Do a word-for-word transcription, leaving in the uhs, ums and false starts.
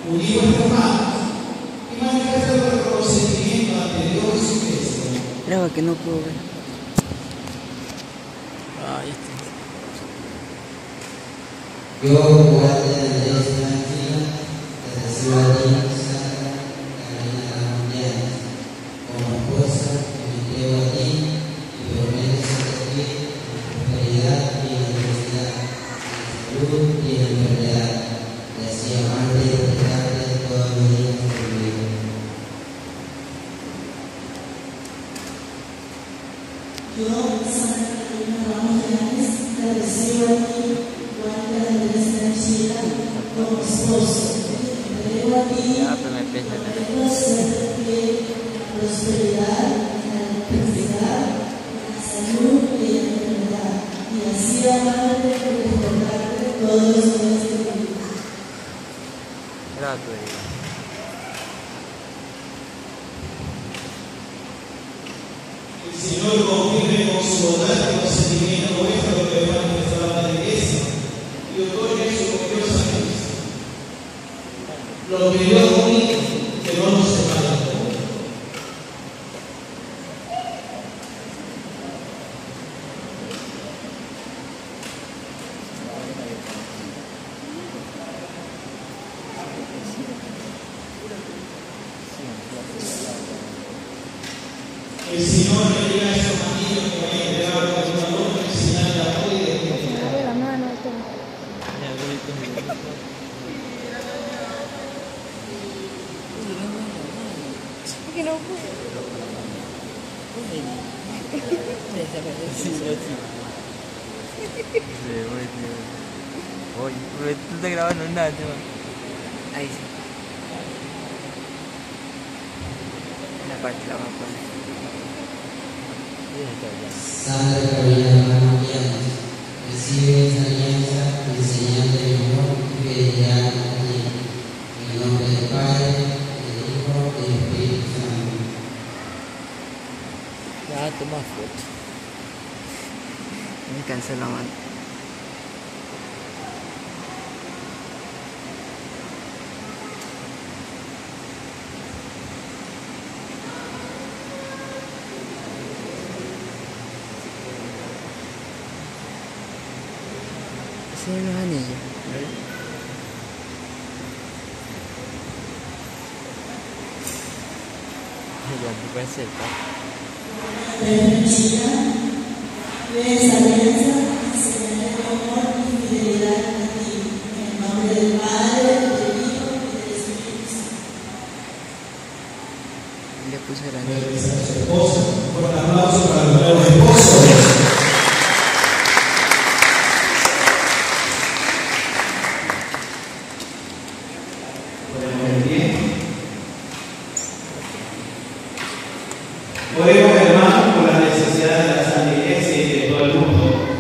unir nuestras manos y manifestar nuestro reconocimiento ante Dios y su Cristo. Graba que no puedo ver. Ah, ya está. Yo, guardia de Andrés Tranquila, te recibo a ti, Santa Carolina Ramón, como esposa que me entrego a ti y prometo servir en prosperidad y en adversidad, en salud y en enfermedad, y así amarte y respetarte todos los días de mi vida. Yo, Santa Carolina Ramos Llanes, te recibo a ti, guardia de Andrés Tranquila, como esposo. Me entrego a ti, Ya, pero me pesa la prometo serte fiel en la prosperidad, en la adversidad, en la salud y en la enfermedad, y así amarte y respetarte todos los días de mi vida. Gracias. El Señor confirme con su bondad y consentimiento vuestro lo que va a manifestar la iglesia y otorgue su gloriosa Cristo. Lo que Dios unido, que no nos separe. El Señor le diga a esos anillos que vayan a entregar a una otra en señal de amor y de fidelidad. A ver, la mano, esto. Es que no puedo. Oye, pero tú estás grabando nada, ¿no? Ahí sí. Una parte la vamos a poner. Santa Carolina Ramón Llanes, recibe esta alianza y señal de amor y fidelidad a ti. En el nombre del Padre, del Hijo y del Espíritu Santo. Ya, toma foto. Me cansé la mano. Ese es los anillos. Ya, me puede ser, Tranquila, ves alianza y señal de amor y fidelidad a ti. En el nombre del Padre, del Hijo y del Espíritu Santo. le puse el Puede anillo. besar a su esposa. Un fuerte aplauso para los nuevos esposos. Podemos ver bien. Podemos